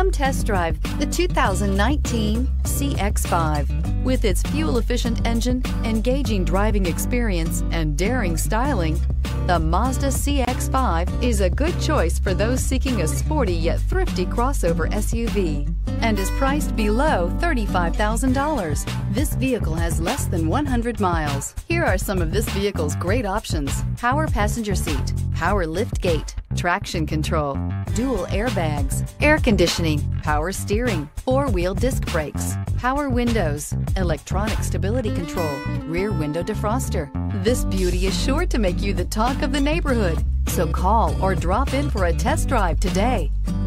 Come test drive the 2019 CX-5. With its fuel-efficient engine, engaging driving experience, and daring styling, the Mazda CX-5 is a good choice for those seeking a sporty yet thrifty crossover SUV and is priced below $35,000. This vehicle has less than 100 miles. Here are some of this vehicle's great options: power passenger seat, power lift gate, traction control, dual airbags, air conditioning, power steering, four-wheel disc brakes, power windows, electronic stability control, rear window defroster. This beauty is sure to make you the talk of the neighborhood. So call or drop in for a test drive today.